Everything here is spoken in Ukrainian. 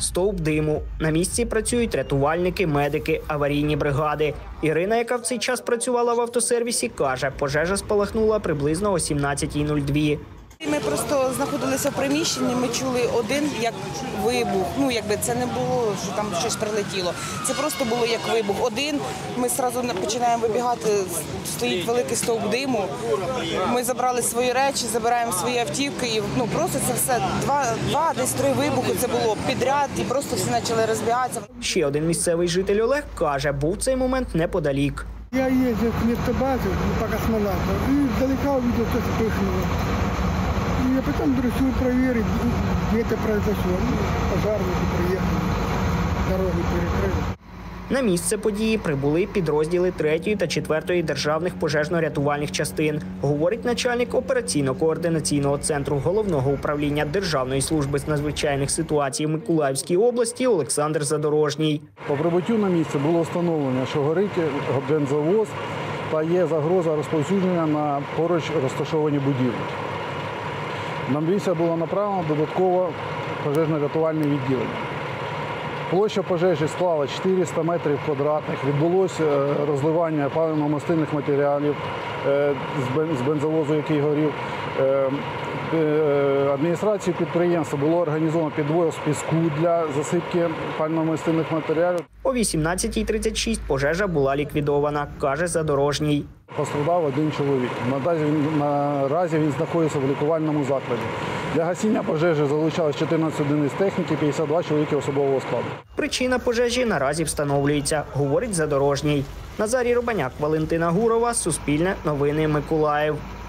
стовп диму. На місці працюють рятувальники, медики, аварійні бригади. Ірина, яка в цей час працювала в автосервісі, каже, пожежа спалахнула приблизно о 17:02. Ми просто знаходилися в приміщенні, ми чули один як вибух. Ну, якби це не було, що там щось прилетіло. Це просто було як вибух. Один, ми одразу починаємо вибігати, стоїть великий стовп диму. Ми забрали свої речі, забираємо свої автівки. І, просто це все, десь три вибухи це було підряд, і просто всі почали розбігатися. Ще один місцевий житель Олег каже, був цей момент неподалік. Я ездил к месту базы по космонавту и издалека увидел, что вспыхнуло. И я потом решил проверить, где это произошло. Пожарники приехали, дороги перекрыли. На місце події прибули підрозділи 3-ї та 4-ї державних пожежно-рятувальних частин, говорить начальник операційно-координаційного центру Головного управління Державної служби з надзвичайних ситуацій в Миколаївській області Олександр Задорожній. По прибуттю на місце було встановлено, що горить бензовоз та є загроза розповсюдження на поруч розташовані будівлі. На місце було направлено додатково пожежно-рятувальне відділення. Площа пожежі склала 400 метрів квадратних. Відбулося розливання паливно-мастильних матеріалів з бензовозу, який горів. Адміністрацією підприємства було організовано підвоз піску для засипки паливно-мастильних матеріалів. О 18:36 пожежа була ліквідована, каже Задорожній. Постраждав один чоловік. Наразі він знаходиться в лікувальному закладі. Для гасіння пожежі залучалось 14 одиниць техніки, 52 чоловіки особового складу. Причина пожежі наразі встановлюється, говорить Задорожній. Назарій Рубаняк, Валентина Гурова, Суспільне новини Миколаїв.